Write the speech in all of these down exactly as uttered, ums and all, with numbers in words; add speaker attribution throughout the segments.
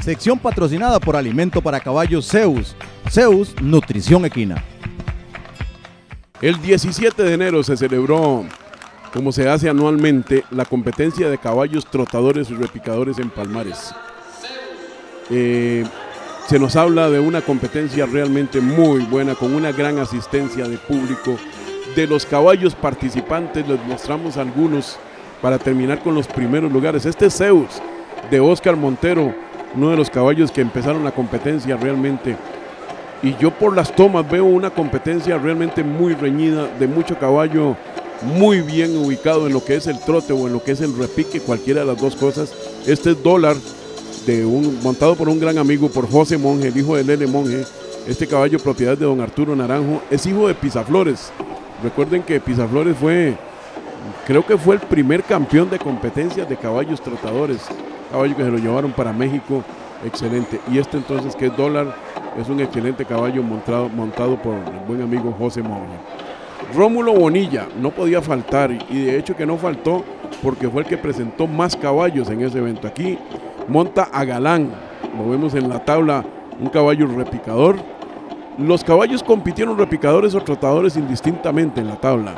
Speaker 1: Sección patrocinada por Alimento para Caballos Zeus. Zeus, nutrición equina.
Speaker 2: El diecisiete de enero se celebró, como se hace anualmente, la competencia de caballos trotadores y repicadores en Palmares. Eh, se nos habla de una competencia realmente muy buena, con una gran asistencia de público. De los caballos participantes les mostramos algunos para terminar con los primeros lugares. Este es Zeus, de Oscar Montero, uno de los caballos que empezaron la competencia realmente. Y yo por las tomas veo una competencia realmente muy reñida, de mucho caballo muy bien ubicado en lo que es el trote o en lo que es el repique, cualquiera de las dos cosas. Este es Dólar, de un, montado por un gran amigo, por José Monge, el hijo de Lele Monge. Este caballo, propiedad de don Arturo Naranjo, es hijo de Pisaflores. Recuerden que Pisaflores fue, creo que fue el primer campeón de competencias de caballos trotadores, caballo que se lo llevaron para México, excelente. Y este entonces, que es Dólar, es un excelente caballo montado, montado por el buen amigo José Monge. Rómulo Bonilla no podía faltar, y de hecho que no faltó porque fue el que presentó más caballos en ese evento. Aquí monta a Galán, lo vemos en la tabla, un caballo repicador. Los caballos compitieron repicadores o trotadores indistintamente en la tabla.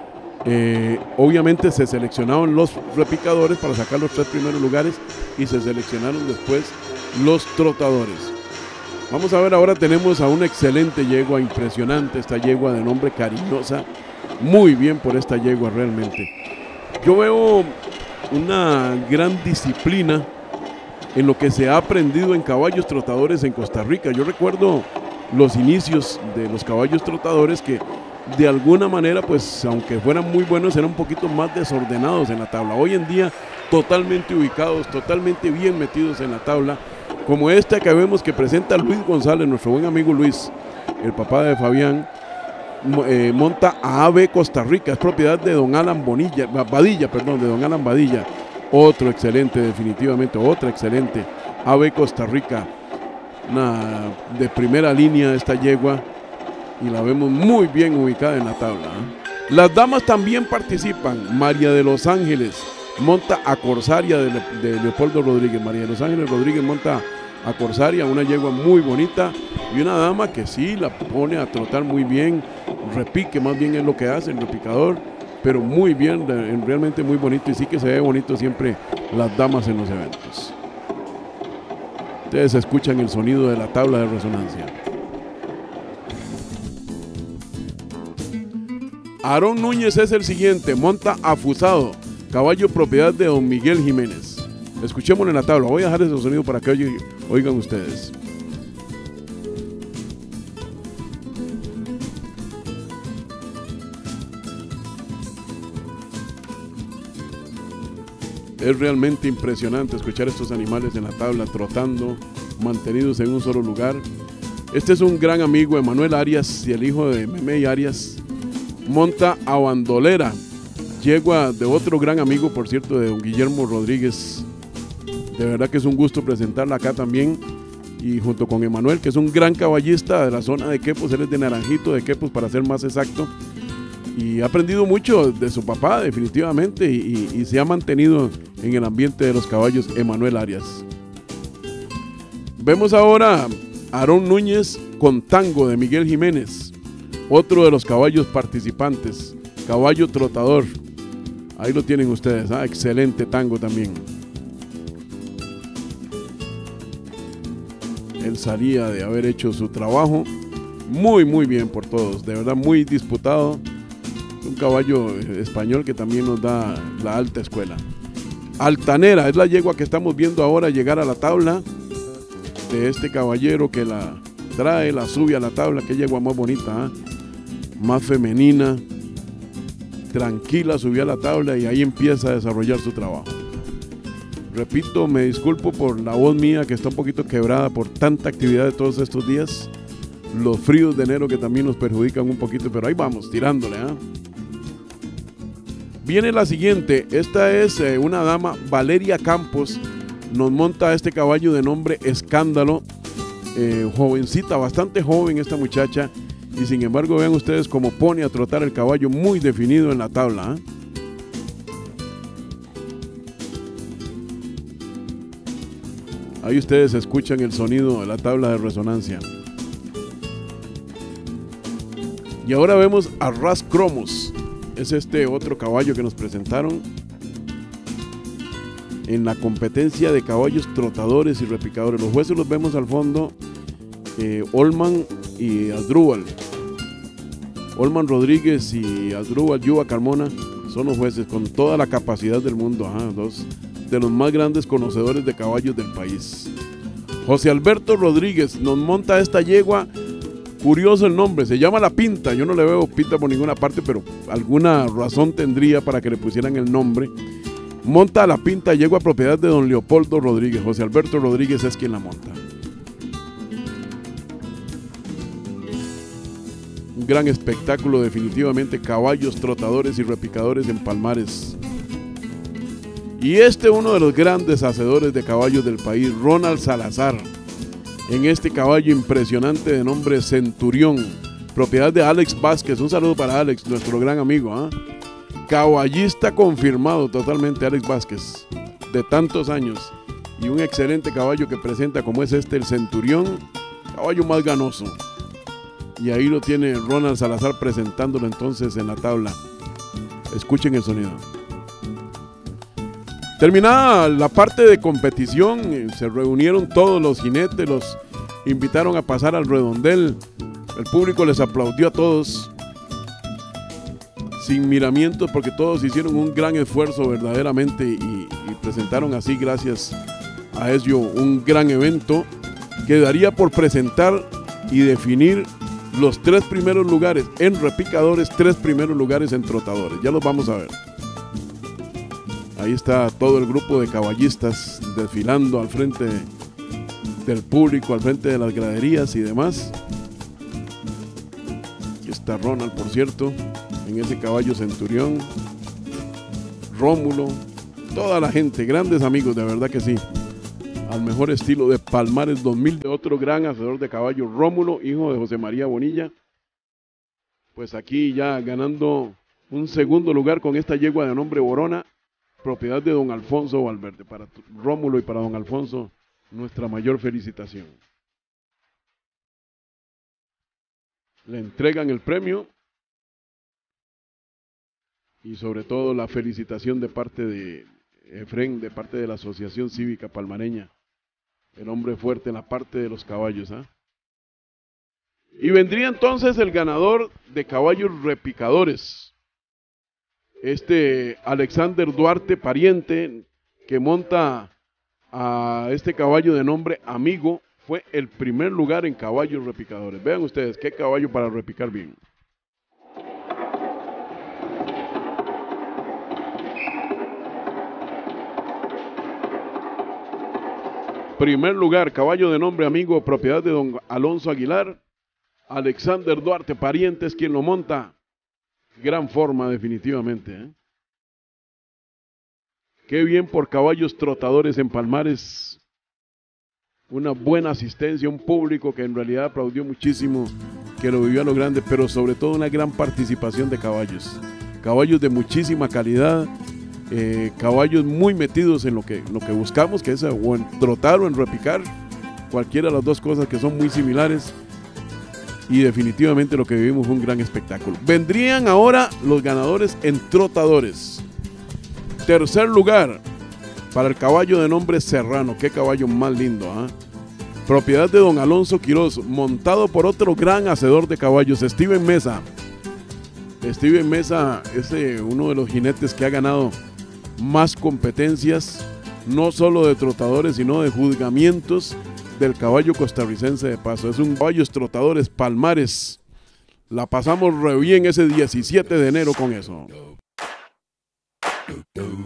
Speaker 2: Eh, obviamente se seleccionaron los repicadores para sacar los tres primeros lugares y se seleccionaron después los trotadores. Vamos a ver, ahora tenemos a una excelente yegua, impresionante esta yegua de nombre Cariñosa. Muy bien por esta yegua realmente. Yo veo una gran disciplina en lo que se ha aprendido en caballos trotadores en Costa Rica. Yo recuerdo los inicios de los caballos trotadores que de alguna manera, pues aunque fueran muy buenos, eran un poquito más desordenados en la tabla. Hoy en día totalmente ubicados, totalmente bien metidos en la tabla, como esta que vemos que presenta Luis González, nuestro buen amigo Luis, el papá de Fabián. Eh, monta a A B Costa Rica, es propiedad de don Alan Bonilla, Badilla, perdón, de don Alan Badilla. Otro excelente, definitivamente, otra excelente. A B Costa Rica, una de primera línea esta yegua, y la vemos muy bien ubicada en la tabla, ¿eh? Las damas también participan. María de los Ángeles monta a Corsaria de, Le de Leopoldo Rodríguez. María de los Ángeles Rodríguez monta a Corsaria, una yegua muy bonita y una dama que sí la pone a trotar muy bien, repique más bien es lo que hace el repicador, pero muy bien, realmente muy bonito, y sí que se ve bonito siempre las damas en los eventos. Ustedes escuchan el sonido de la tabla de resonancia. Aarón Núñez es el siguiente, monta a Fusado, caballo propiedad de don Miguel Jiménez. Escuchémoslo en la tabla, voy a dejar ese sonido para que oigan ustedes. Es realmente impresionante escuchar estos animales en la tabla, trotando, mantenidos en un solo lugar. Este es un gran amigo, Emanuel Arias, y el hijo de Memey Arias. Monta a Bandolera, yegua de otro gran amigo, por cierto, de don Guillermo Rodríguez. De verdad que es un gusto presentarla acá también, y junto con Emanuel, que es un gran caballista de la zona de Quepos. Él es de Naranjito, de Quepos para ser más exacto, y ha aprendido mucho de su papá definitivamente, y, y, y se ha mantenido en el ambiente de los caballos Emanuel Arias. Vemos ahora a Aarón Núñez con Tango de Miguel Jiménez, otro de los caballos participantes, caballo trotador. Ahí lo tienen ustedes, ¿ah? Excelente Tango también. Él salía de haber hecho su trabajo muy muy bien por todos, de verdad muy disputado. Un caballo español que también nos da la alta escuela. Altanera es la yegua que estamos viendo ahora llegar a la tabla, de este caballero que la trae, la sube a la tabla. Qué yegua más bonita, ¿eh? Más femenina, tranquila, subió a la tabla y ahí empieza a desarrollar su trabajo. Repito, me disculpo por la voz mía que está un poquito quebrada por tanta actividad de todos estos días, los fríos de enero que también nos perjudican un poquito, pero ahí vamos, tirándole, ¿eh? Viene la siguiente, esta es eh, una dama, Valeria Campos, nos monta a este caballo de nombre Escándalo, eh, jovencita, bastante joven esta muchacha, y sin embargo vean ustedes cómo pone a trotar el caballo muy definido en la tabla, ¿eh? Ahí ustedes escuchan el sonido de la tabla de resonancia. Y ahora vemos a Ras Cromos. Es este otro caballo que nos presentaron en la competencia de caballos trotadores y repicadores. Los jueces los vemos al fondo, eh, Olman y Asdrúbal. Olman Rodríguez y Asdrúbal Yuba Carmona son los jueces con toda la capacidad del mundo. Ajá, dos de los más grandes conocedores de caballos del país. José Alberto Rodríguez nos monta esta yegua. Curioso el nombre, se llama La Pinta. Yo no le veo pinta por ninguna parte, pero alguna razón tendría para que le pusieran el nombre. Monta La Pinta, yegua propiedad de don Leopoldo Rodríguez. José Alberto Rodríguez es quien la monta. Un gran espectáculo, definitivamente, caballos trotadores y repicadores en Palmares. Y este uno de los grandes hacedores de caballos del país, Ronald Salazar, en este caballo impresionante de nombre Centurión, propiedad de Alex Vázquez. Un saludo para Alex, nuestro gran amigo, ¿eh? Caballista confirmado totalmente, Alex Vázquez, de tantos años, y un excelente caballo que presenta como es este, el Centurión, caballo más ganoso. Y ahí lo tiene Ronald Salazar presentándolo entonces en la tabla. Escuchen el sonido. Terminada la parte de competición, se reunieron todos los jinetes, los invitaron a pasar al redondel. El público les aplaudió a todos, sin miramientos, porque todos hicieron un gran esfuerzo verdaderamente y, y presentaron así, gracias a ello, un gran evento. Quedaría por presentar y definir los tres primeros lugares en repicadores, tres primeros lugares en trotadores. Ya los vamos a ver. Ahí está todo el grupo de caballistas desfilando al frente del público, al frente de las graderías y demás. Aquí está Ronald, por cierto, en ese caballo Centurión. Rómulo, toda la gente, grandes amigos, de verdad que sí. Al mejor estilo de Palmares dos mil, de otro gran hacedor de caballos, Rómulo, hijo de José María Bonilla. Pues aquí ya ganando un segundo lugar con esta yegua de nombre Borona, propiedad de don Alfonso Valverde. Para Rómulo y para don Alfonso, nuestra mayor felicitación. Le entregan el premio y sobre todo la felicitación de parte de Efrén, de parte de la Asociación Cívica Palmareña, el hombre fuerte en la parte de los caballos. ¿eh? Y vendría entonces el ganador de caballos repicadores. Este Alexander Duarte Pariente, que monta a este caballo de nombre Amigo, fue el primer lugar en caballos repicadores. Vean ustedes qué caballo para repicar bien. Primer lugar, caballo de nombre Amigo, propiedad de don Alonso Aguilar. Alexander Duarte Pariente es quien lo monta. Gran forma, definitivamente. ¿eh? Qué bien por caballos trotadores en Palmares. Una buena asistencia, un público que en realidad aplaudió muchísimo, que lo vivió a lo grande, pero sobre todo una gran participación de caballos. Caballos de muchísima calidad, eh, caballos muy metidos en lo que, lo que buscamos, que es o en trotar o en repicar, cualquiera de las dos cosas que son muy similares. Y definitivamente lo que vivimos fue un gran espectáculo. Vendrían ahora los ganadores en trotadores. Tercer lugar para el caballo de nombre Serrano. Qué caballo más lindo, ¿eh? Propiedad de don Alonso Quiroz, montado por otro gran hacedor de caballos, Steven Mesa. Steven Mesa es eh, uno de los jinetes que ha ganado más competencias, no solo de trotadores, sino de juzgamientos del caballo costarricense de paso. Es un caballos trotadores Palmares. La pasamos re bien ese diecisiete de enero con eso.